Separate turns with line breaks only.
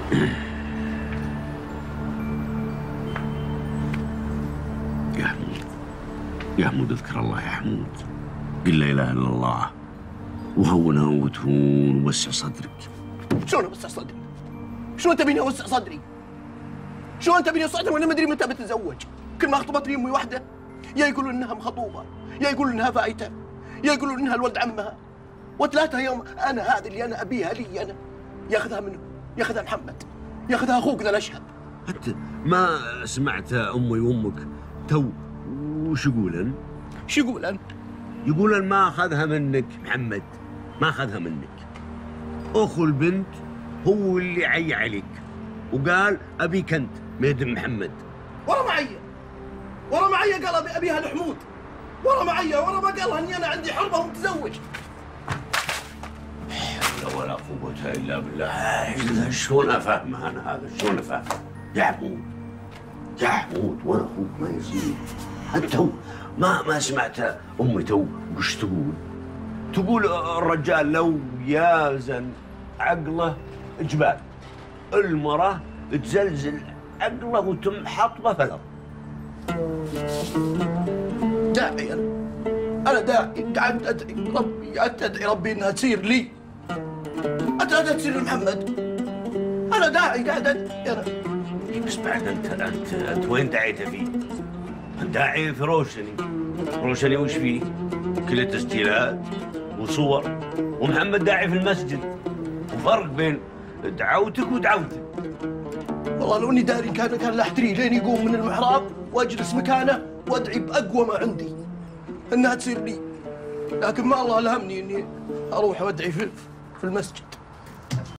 يا حمود، يا حمود اذكر الله يا حمود، قل لا اله الا الله وهونها وتهون ووسع صدرك.
شلون اوسع صدري؟ شلون تبيني اوسع صدري؟ شلون تبيني اوسع صدري وانا ما ادري متى بتزوج؟ كل ما خطبتني امي واحده يا يقولون انها مخطوبه، يا يقولون انها فايته، يا يقولون انها الولد عمها، وثلاثة يوم انا هذه اللي انا ابيها لي انا، ياخذها منه، ياخذها محمد، ياخذها اخوك ذا الاشهب.
انت ما سمعت امي وامك تو وش يقولن؟
شو يقولن؟
يقولن ما اخذها منك محمد، ما اخذها منك. اخو البنت هو اللي عي عليك وقال ابيك انت ميد محمد.
ورا معي قال ابيها لحمود، ورا ما قالها اني انا عندي حرمه ومتزوج.
لا ولا قوة الا بالله. شلون افهمها انا هذا؟ شلون افهمها؟ يا حمود وانا اخوك ما يصير. انت ما سمعت امي تو وش تقول؟ تقول الرجال لو يازن عقله جبال، المرأة تزلزل عقله وتمحطبه في الارض.
داعي انا داعي، قاعد ادعي ربي انها تصير لي، انت لا تصير لمحمد. انا داعي قاعد ادعي انا.
بس بعد انت وين دعيت فيه؟ انت داعي في روشني وش فيه؟ كل تسجيلات وصور، ومحمد داعي في المسجد، وفرق بين دعوتك ودعوتك.
والله لو اني داري كان لا احتريه لين يقوم من المحراب واجلس مكانه وادعي باقوى ما عندي انها تصير لي، لكن ما الله الهمني اني اروح وادعي في المسجد.